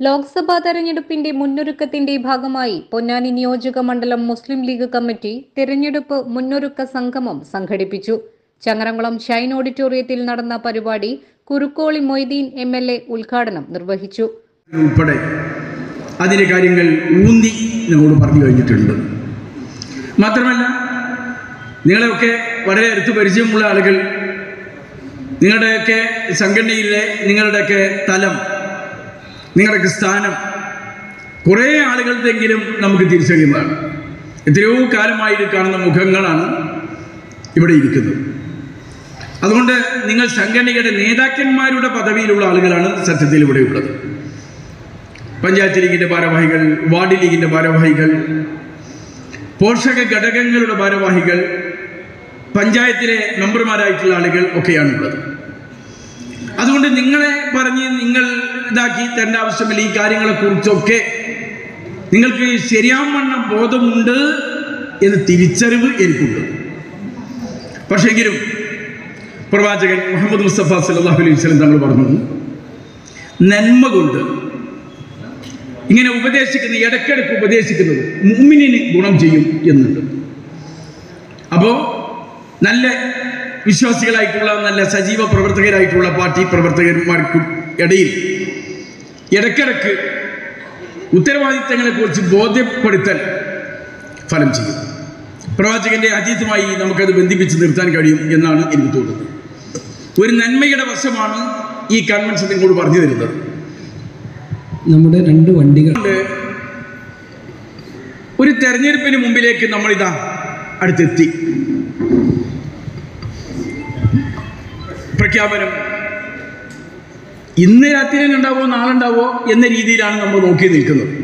ലോക്സഭാ തെരഞ്ഞെടുപ്പിന്റെ മുന്നൊരുക്കത്തിന്റെ ഭാഗമായി പൊന്നാനി നിയോജക മണ്ഡലം മുസ്ലിം ലീഗ് കമ്മിറ്റി തെരഞ്ഞെടുപ്പ് മുന്നൊരുക്ക സംഗമം സംഘടിപ്പിച്ചു. ചങ്ങരംകുളം ഷൈൻ ഓഡിറ്റോറിയത്തിൽ നടന്ന പരിപാടി കുറുക്കോളി മൊയ്തീൻ MLA ഉദ്ഘാടനം നിർവഹിച്ചു. ഉൾപ്പെടെ അതിന്റെ കാര്യങ്ങൾ ഊന്നി നമ്മളോട് പറഞ്ഞു കഴിഞ്ഞിട്ടുണ്ട്. മാത്രമല്ല, നിങ്ങളെയൊക്കെ വളരെ അടുത്ത് പരിചയമുള്ള ആളുകൾ, നിങ്ങളുടെയൊക്കെ സംഘടനയിലെ നിങ്ങളുടെയൊക്കെ തലം, നിങ്ങളുടെയൊക്കെ സ്ഥാനം കുറേ ആളുകളുടെയെങ്കിലും നമുക്ക് തിരിച്ചറിയുന്നതാണ്. എത്രയോ കാലമായിട്ട് കാണുന്ന മുഖങ്ങളാണ് ഇവിടെ ഇരിക്കുന്നത്. അതുകൊണ്ട് നിങ്ങൾ സംഘടനയുടെ നേതാക്കന്മാരുടെ പദവിയിലുള്ള ആളുകളാണ് സത്യത്തിൽ ഇവിടെ ഉള്ളത്. പഞ്ചായത്ത് ലീഗിൻ്റെ ഭാരവാഹികൾ, വാർഡ് ലീഗിൻ്റെ ഭാരവാഹികൾ, പോഷക ഘടകങ്ങളുടെ ഭാരവാഹികൾ, പഞ്ചായത്തിലെ മെമ്പർമാരായിട്ടുള്ള ആളുകൾ ഒക്കെയാണുള്ളത്. അതുകൊണ്ട് നിങ്ങളെ പറഞ്ഞ് നിങ്ങൾ ഇതാക്കി തരേണ്ട ആവശ്യമില്ല. ഈ കാര്യങ്ങളെക്കുറിച്ചൊക്കെ നിങ്ങൾക്ക് ശരിയാവണ്ണം ബോധമുണ്ട് എന്ന് തിരിച്ചറിവ് എനിക്കുണ്ട്. പക്ഷെങ്കിലും പ്രവാചകൻ മുഹമ്മദ് മുസ്തഫ സല്ലല്ലാഹു അലൈഹി വസല്ലം തങ്ങൾ പറഞ്ഞു, നന്മ കൊണ്ട് ഇങ്ങനെ ഉപദേശിക്കുന്ന, ഇടയ്ക്കിടയ്ക്ക് ഉപദേശിക്കുന്നത് മുഅ്മിനിന് ഗുണം ചെയ്യും എന്നുണ്ട്. അപ്പോൾ നല്ല വിശ്വാസികളായിട്ടുള്ള, നല്ല സജീവ പ്രവർത്തകരായിട്ടുള്ള പാർട്ടി പ്രവർത്തകന്മാർക്കും ഇടയിൽ ഇടയ്ക്കിടയ്ക്ക് ഉത്തരവാദിത്തങ്ങളെക്കുറിച്ച് ബോധ്യപ്പെടുത്തൽ ഫലം ചെയ്യും. പ്രവാചകന്റെ ഹദീസുമായി നമുക്കത് ബന്ധിപ്പിച്ച് നിർത്താൻ കഴിയും എന്നാണ് എനിക്ക് തോന്നുന്നത്. ഒരു നന്മയുടെ വശമാണ് ഈ കൺവെൻഷൻ നിങ്ങളോട് പറഞ്ഞു തരുന്നത്. നമ്മുടെ 2 വണ്ടികൾ ഒരു തെരഞ്ഞെടുപ്പിന് മുമ്പിലേക്ക് നമ്മളിതാ അടുത്തെത്തി. പ്രഖ്യാപനം ഇന്ന് രാത്രി ഉണ്ടാവോ നാളെ ഉണ്ടാവോ എന്ന രീതിയിലാണ് നമ്മൾ നോക്കി നിൽക്കുന്നത്.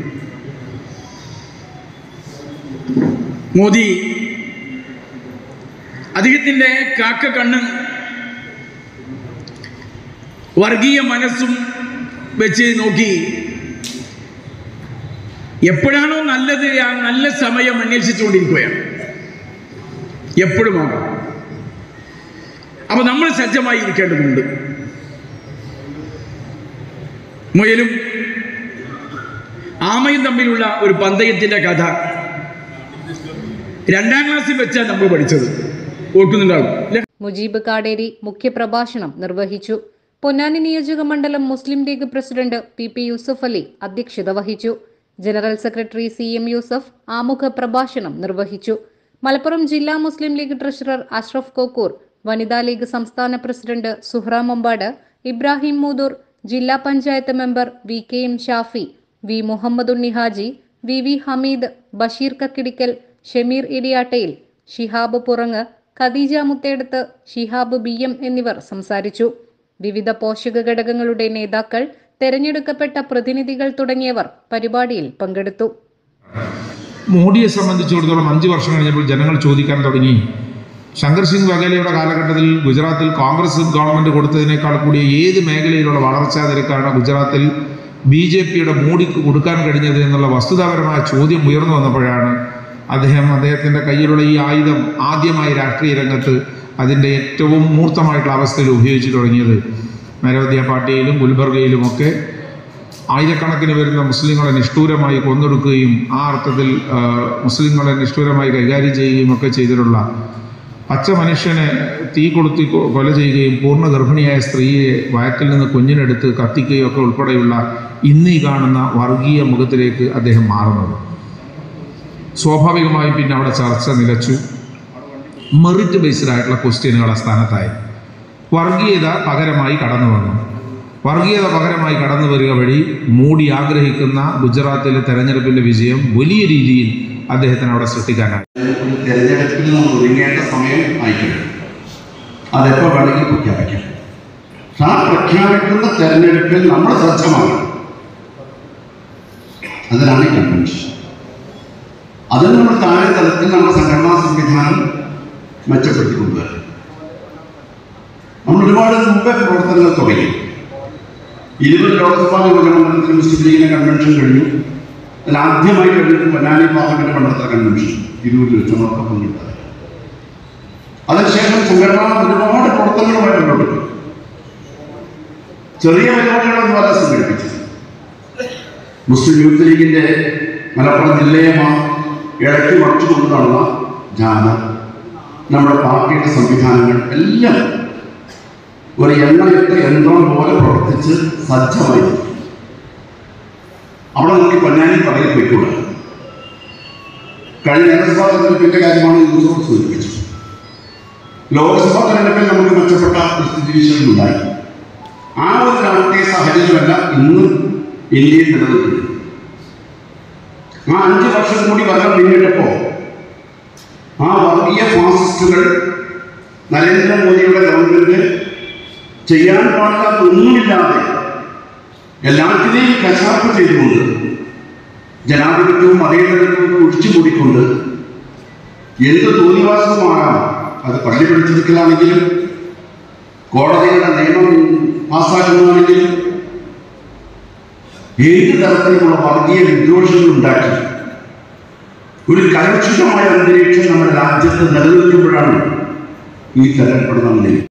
മോദി അദ്ദേഹത്തിൻ്റെ കാക്ക കണ്ണ് വർഗീയ മനസ്സും വെച്ച് നോക്കി എപ്പോഴാണോ നല്ലത് ആ നല്ല സമയം അന്വേഷിച്ചുകൊണ്ടിരിക്കുകയാണ്. എപ്പോഴുമാകാം. അപ്പോൾ നമ്മൾ സജ്ജമായി ഇരിക്കേണ്ടതുണ്ട്. മുയലും ആമയും തമ്മിലുള്ള ഒരു പന്തയത്തിൻ്റെ കഥ 2ാം ക്ലാസ്സിൽ വെച്ചാൽ നമ്മൾ പഠിച്ചത്. ഓർക്കുന്നുണ്ടാവും. മുജീബ് കാടേരി മുഖ്യപ്രഭാഷണം നിർവഹിച്ചു. പൊന്നാനി നിയോജക മണ്ഡലം മുസ്ലിം ലീഗ് പ്രസിഡന്റ് PP യൂസഫ് അലി അധ്യക്ഷത വഹിച്ചു. ജനറൽ സെക്രട്ടറി CM യൂസഫ് ആമുഖ പ്രഭാഷണം നിർവഹിച്ചു. മലപ്പുറം ജില്ലാ മുസ്ലിം ലീഗ് ട്രഷറർ അഷ്റഫ് കോക്കൂർ, വനിതാ ലീഗ് സംസ്ഥാന പ്രസിഡന്റ് സുഹ്റ മമ്പാട്, ഇബ്രാഹിം മൂദൂർ, ജില്ലാ panchayat member VKM Shafi, V Muhammadunni Haji, VV Hameed, Basheer Kakkidikkal, Shameer Idiyattayil, Shihab Purang, Khadeeja Muthedath, Shihab BM എന്നിവർ സംസാരിച്ചു. വിവിധ പോഷക ഘടകങ്ങളുടെ നേതാക്കൾ, തെരഞ്ഞെടുക്കപ്പെട്ട പ്രതിനിധികൾ തുടങ്ങിയവർ പരിപാടിയിൽ പങ്കെടുത്തു. മോഡിയെ സംബന്ധിച്ചിടത്തോളം 5 വർഷം കഴിഞ്ഞപ്പോൾ ജനങ്ങൾ ചോദിക്കാൻ തുടങ്ങി, ശങ്കർ സിംഗ് വഗേലയുടെ കാലഘട്ടത്തിൽ ഗുജറാത്തിൽ കോൺഗ്രസ് ഗവൺമെൻറ് കൊടുത്തതിനേക്കാൾ കൂടിയ ഏത് മേഖലയിലുള്ള വളർച്ചാ നിരക്കാണ് ഗുജറാത്തിൽ BJPയുടെ മോഡിക്ക് കൊടുക്കാൻ കഴിഞ്ഞത് എന്നുള്ള വസ്തുതാപരമായ ചോദ്യം ഉയർന്നു വന്നപ്പോഴാണ് അദ്ദേഹത്തിൻ്റെ കയ്യിലുള്ള ഈ ആയുധം ആദ്യമായി രാഷ്ട്രീയ രംഗത്ത് അതിൻ്റെ ഏറ്റവും മൂർത്തമായിട്ടുള്ള അവസ്ഥയിൽ ഉപയോഗിച്ചു തുടങ്ങിയത്. നരോദ്യ പാർട്ടിയിലും ഗുൽബർഗയിലുമൊക്കെ ആയിരക്കണക്കിന് വരുന്ന മുസ്ലിങ്ങളെ നിഷ്ഠൂരമായി കൊന്നൊടുക്കുകയും ആ അർത്ഥത്തിൽ മുസ്ലിങ്ങളെ നിഷ്ഠൂരമായി കൈകാര്യം ചെയ്യുകയും ഒക്കെ ചെയ്തിട്ടുള്ള പച്ച മനുഷ്യനെ തീ കൊളുത്തി കൊല ചെയ്യുകയും പൂർണ്ണ ഗർഭിണിയായ സ്ത്രീയെ വയറ്റിൽ നിന്ന് കുഞ്ഞിനെടുത്ത് കത്തിക്കുകയും ഒക്കെ ഉൾപ്പെടെയുള്ള ഇന്നീ കാണുന്ന വർഗീയ മുഖത്തിലേക്ക് അദ്ദേഹം മാറുന്നത്. സ്വാഭാവികമായും പിന്നെ അവിടെ ചർച്ച നിലച്ചു. മെറിറ്റ് ബേസ്ഡ് ആയിട്ടുള്ള ക്വസ്റ്റ്യനുകൾ സ്ഥാനത്തായി വർഗീയത പകരമായി കടന്നു വന്നു. വർഗീയത പകരമായി കടന്നു വരിക വഴി മോഡി ആഗ്രഹിക്കുന്ന ഗുജറാത്തിലെ തെരഞ്ഞെടുപ്പിൻ്റെ വിജയം വലിയ രീതിയിൽ അദ്ദേഹത്തിന് അവിടെ സൃഷ്ടിക്കാനായി. തെരഞ്ഞെടുപ്പിൽ നമ്മൾ ഒരുങ്ങേണ്ട സമയം ആയിക്കഴിഞ്ഞു. അതെപ്പോൾ വേണമെങ്കിൽ പ്രഖ്യാപിക്കാം. ആ പ്രഖ്യാപിക്കുന്ന തെരഞ്ഞെടുപ്പിൽ നമ്മൾ സജ്ജമാകണം. അതിനാണ് കൺവെൻഷൻ. അതിന് നമ്മൾ താഴെ തലത്തിൽ നമ്മുടെ സംഘടനാ സംവിധാനം മെച്ചപ്പെടുത്തിക്കൊണ്ടുവരണം. നമ്മൾ ഒരുപാട് മുമ്പേ പ്രവർത്തനങ്ങൾ തുടങ്ങി. 20 ലോക്സഭാ നിയോജക മണ്ഡലത്തിൽ മുസ്ലിം ലീഗിന്റെ കൺവെൻഷൻ കഴിഞ്ഞു. അതിലാദ്യമായി കഴിഞ്ഞിട്ട് പൊന്നാനി പാർലമെന്റ് മണ്ഡലത്തിലെ കൺവെൻഷൻ 20 വെച്ച് നമ്മളൊക്കെ പങ്കെടുത്തത്. അതിനുശേഷം സംഘടന ഒരുപാട് പ്രവർത്തനങ്ങളുമായി മുന്നോട്ട് ചെറിയ പരിപാടികളൊന്നും അല്ല സംഘടിപ്പിച്ചത്. മുസ്ലിം യൂത്ത് ലീഗിൻ്റെ മലപ്പുറം ജില്ലയെ ഇടയ്ക്ക് മറിച്ചുകൊണ്ട് നടന്ന ജാഥ, നമ്മുടെ പാർട്ടിയുടെ സംവിധാനങ്ങൾ എല്ലാം ഒരു എണ്ണയിട്ട് യന്ത്രം പോലെ പ്രവർത്തിച്ച് സജ്ജമായി. അവിടെ നമുക്ക് പൊന്നാനി പറയിൽ പോയിക്കൂടാ. കഴിഞ്ഞ നിയമസഭാ തെരഞ്ഞെടുപ്പിൻ്റെ കാര്യമാണ് യൂസഫ് സൂചിപ്പിച്ചത്. ലോക്സഭാ തെരഞ്ഞെടുപ്പിൽ നമുക്ക് മെച്ചപ്പെട്ട സ്ഥിതിവിശേഷങ്ങളുണ്ടായി. ആ ഒരു രാഷ്ട്രീയ സാഹചര്യമല്ല ഇന്ന് ഇന്ത്യയിൽ നിലനിൽക്കുന്നത്. ആ 5 വർഷം കൂടി ഭരണം പിന്നിട്ടപ്പോൾ ആ വർഗീയ ഫാസിസ്റ്റുകൾ നരേന്ദ്രമോദിയുടെ ഗവൺമെന്റ് ചെയ്യാൻ പാടില്ലാത്ത ഒന്നുമില്ലാതെ എല്ലാത്തിനെയും കശാപ്പ് ചെയ്തുകൊണ്ട് ജനാധിപത്യവും മതേതരത്വവും ഒഴിച്ചുകൂടിക്കൊണ്ട് എന്ത് തോന്നിവാസവുമാകാം. അത് പള്ളി പിടിച്ചെടുക്കലാണെങ്കിലും കോടതിയുടെ നിയമം പാസ്സാക്കുന്നതാണെങ്കിലും ഏത് തരത്തിലുള്ള വർഗീയ വിദ്വേഷങ്ങൾ ഉണ്ടാക്കി ഒരു കലുഷിതമായ അന്തരീക്ഷം നമ്മുടെ രാജ്യത്ത് നിലനിൽക്കുമ്പോഴാണ് ഈ തെരഞ്ഞെടുപ്പ് നടന്നത്.